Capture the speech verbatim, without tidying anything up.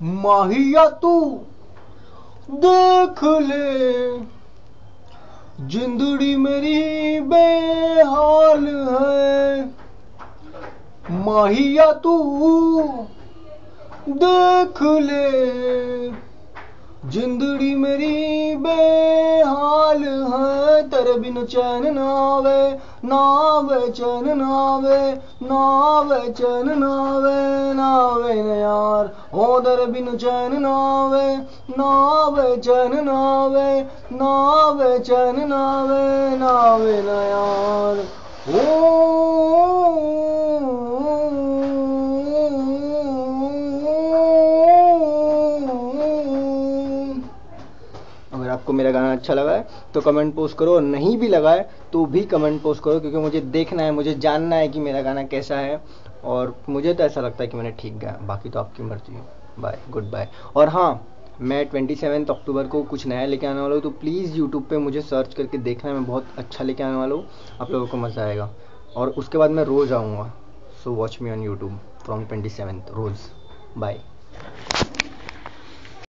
माहिया तू देख ले, जिंदड़ी मेरी बेहाल है। माहिया तू देख ले, जिंदड़ी मेरी बेहाल है। तेरे बिन चैन नावे, नावे चैन नावे, नावे चैन नावे, नावे न यार। ओ तेरे बिन चैन नावे, नावे चैन नावे, नावे चैन नावे, नावे न यार। ओ अगर आपको मेरा गाना अच्छा लगा है तो कमेंट पोस्ट करो, और नहीं भी लगा है तो भी कमेंट पोस्ट करो, क्योंकि मुझे देखना है, मुझे जानना है कि मेरा गाना कैसा है। और मुझे तो ऐसा लगता है कि मैंने ठीक गाया, बाकी तो आपकी मर्जी है। Bye, good bye. और हाँ, मैं ट्वेंटी सेवन्थ अक्टूबर को कुछ नया लेके आने वाला हूँ, तो प्लीज़ यूट्यूब पे मुझे सर्च करके देखना, मैं बहुत अच्छा लेके आने वाला हूँ, आप लोगों को मज़ा आएगा। और उसके बाद मैं रोज़ आऊँगा, so watch me on YouTube from twenty seventh रोज़। बाय।